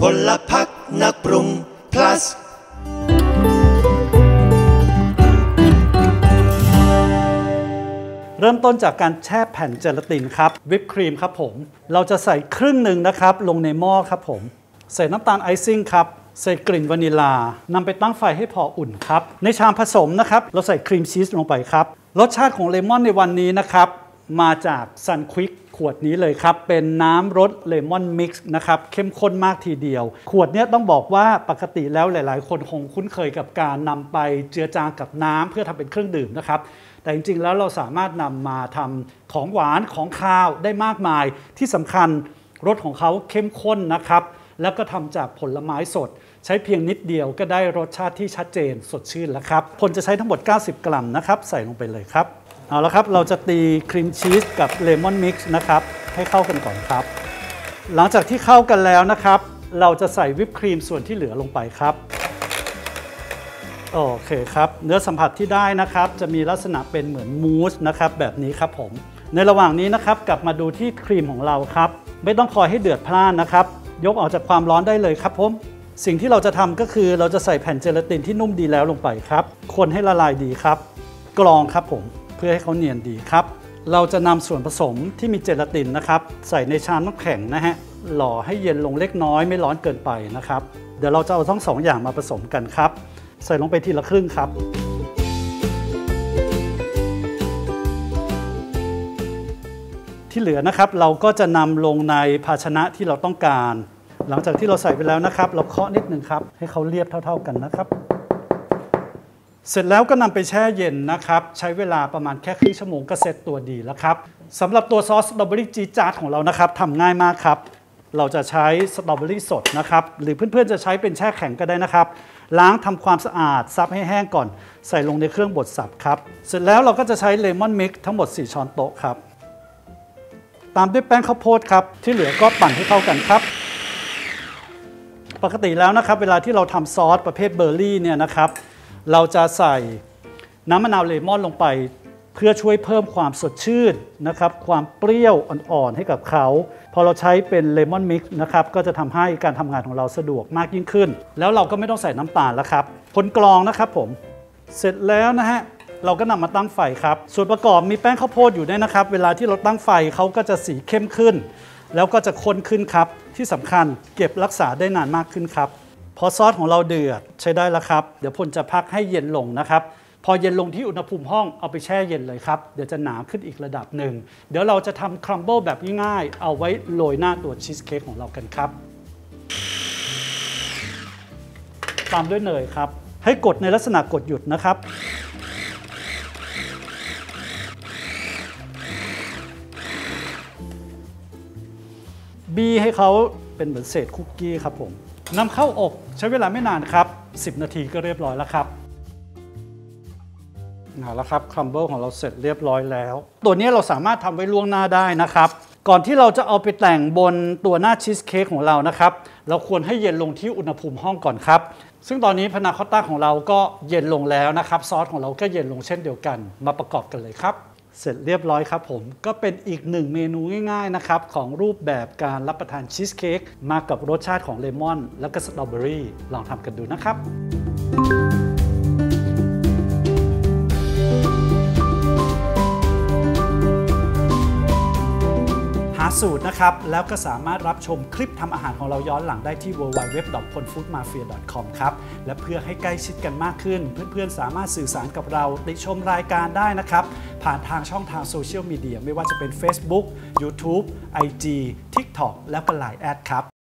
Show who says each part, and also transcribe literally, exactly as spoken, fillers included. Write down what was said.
Speaker 1: พลพรรคนักปรุง plus
Speaker 2: เริ่มต้นจากการแช่แผ่นเจลาตินครับวิปครีมครับผมเราจะใส่ครึ่งหนึ่งนะครับลงในหม้อครับผมใส่น้ำตาลไอซิ่งครับใส่กลิ่นวานิลานำไปตั้งไฟให้พออุ่นครับในชามผสมนะครับเราใส่ครีมชีสลงไปครับรสชาติของเลมอนในวันนี้นะครับมาจากซันควิกขวดนี้เลยครับเป็นน้ำรสเลมอนมิกซ์นะครับเข้มข้นมากทีเดียวขวดนี้ต้องบอกว่าปกติแล้วหลายๆคนคงคุ้นเคยกับการนำไปเจือจางกับน้ำเพื่อทำเป็นเครื่องดื่มนะครับแต่จริงๆแล้วเราสามารถนำมาทำของหวานของคาวได้มากมายที่สำคัญรสของเขาเข้มข้นนะครับแล้วก็ทำจากผลไม้สดใช้เพียงนิดเดียวก็ได้รสชาติที่ชัดเจนสดชื่นแล้วครับผลจะใช้ทั้งหมดเก้าสิบกรัมนะครับใส่ลงไปเลยครับเอาละครับเราจะตีครีมชีสกับเลมอนมิกซ์นะครับให้เข้ากันก่อนครับหลังจากที่เข้ากันแล้วนะครับเราจะใส่วิปครีมส่วนที่เหลือลงไปครับโอเคครับเนื้อสัมผัสที่ได้นะครับจะมีลักษณะเป็นเหมือนมูสนะครับแบบนี้ครับผมในระหว่างนี้นะครับกลับมาดูที่ครีมของเราครับไม่ต้องคอยให้เดือดพล่านนะครับยกออกจากความร้อนได้เลยครับผมสิ่งที่เราจะทำก็คือเราจะใส่แผ่นเจลาตินที่นุ่มดีแล้วลงไปครับคนให้ละลายดีครับกรองครับผมเพื่อให้เขาเนียนดีครับเราจะนำส่วนผสมที่มีเจลาตินนะครับใส่ในชามน้ำแข็งนะฮะหล่อให้เย็นลงเล็กน้อยไม่ร้อนเกินไปนะครับเดี๋ยวเราจะเอาทั้งสองอย่างมาผสมกันครับใส่ลงไปทีละครึ่งครับที่เหลือนะครับเราก็จะนำลงในภาชนะที่เราต้องการหลังจากที่เราใส่ไปแล้วนะครับเราเคาะนิดนึงครับให้เขาเรียบเท่าๆกันนะครับเสร็จแล้วก็นำไปแช่เย็นนะครับใช้เวลาประมาณแค่ครึ่งชั่วโมงก็เสร็จตัวดีแล้วครับสำหรับตัวซอสสตรอเบอรี่จี๊ดจ๊าดของเรานะครับทำง่ายมากครับเราจะใช้สตรอเบอรี่สดนะครับหรือเพื่อนๆจะใช้เป็นแช่แข็งก็ได้นะครับล้างทำความสะอาดซับให้แห้งก่อนใส่ลงในเครื่องบดสับครับเสร็จแล้วเราก็จะใช้เลมอนมิกซ์ทั้งหมดสี่ช้อนโต๊ะครับตามด้วยแป้งข้าวโพดครับที่เหลือก็ปั่นให้เข้ากันครับปกติแล้วนะครับเวลาที่เราทำซอสประเภทเบอร์รี่เนี่ยนะครับเราจะใส่น้ำมะนาวเลมอนลงไปเพื่อช่วยเพิ่มความสดชื่นนะครับความเปรี้ยวอ่อนๆให้กับเขาพอเราใช้เป็นเลมอนมิกซ์นะครับก็จะทำให้การทำงานของเราสะดวกมากยิ่งขึ้นแล้วเราก็ไม่ต้องใส่น้ำตาลแล้วครับคนกรองนะครับผมเสร็จแล้วนะฮะเราก็นำมาตั้งไฟครับส่วนประกอบมีแป้งข้าวโพดอยู่ด้วยนะครับเวลาที่เราตั้งไฟเขาก็จะสีเข้มขึ้นแล้วก็จะข้นขึ้นครับที่สำคัญเก็บรักษาได้นานมากขึ้นครับพอซอสของเราเดือดใช้ได้แล้วครับเดี๋ยวพลจะพักให้เย็นลงนะครับพอเย็นลงที่อุณหภูมิห้องเอาไปแช่เย็นเลยครับเดี๋ยวจะหนาขึ้นอีกระดับหนึ่งเดี๋ยวเราจะทำครัมเบิลแบบง่ายๆเอาไว้โรยหน้าตัวชีสเค้กของเรากันครับตามด้วยเนยครับให้กดในลักษณะกดหยุดนะครับบีให้เขาเป็นเหมือนเศษคุกกี้ครับผมนำเข้าอบใช้เวลาไม่นานครับสิบนาทีก็เรียบร้อยแล้วครับเอาละครับครัมเบิลของเราเสร็จเรียบร้อยแล้วตัวนี้เราสามารถทำไว้ล่วงหน้าได้นะครับก่อนที่เราจะเอาไปแต่งบนตัวหน้าชีสเค้กของเรานะครับเราควรให้เย็นลงที่อุณหภูมิห้องก่อนครับซึ่งตอนนี้พานาคอตต้าของเราก็เย็นลงแล้วนะครับซอสของเราก็เย็นลงเช่นเดียวกันมาประกอบกันเลยครับเสร็จเรียบร้อยครับผมก็เป็นอีกหนึ่งเมนูง่ายๆนะครับของรูปแบบการรับประทานชีสเค้กมากับรสชาติของเลมอนและก็สตรอเบอรี่ลองทำกันดูนะครับหาสูตรนะครับแล้วก็สามารถรับชมคลิปทำอาหารของเราย้อนหลังได้ที่ ดับเบิลยู ดับเบิลยู ดับเบิลยู ดอท พลฟู้ดมาเฟีย ดอท คอม ครับและเพื่อให้ใกล้ชิดกันมากขึ้นเพื่อนๆสามารถสื่อสารกับเราติชมรายการได้นะครับผ่านทางช่องทางโซเชียลมีเดียไม่ว่าจะเป็น Facebook YouTube ไอ จี TikTok แล้วก็ ไลน์ แอดครับ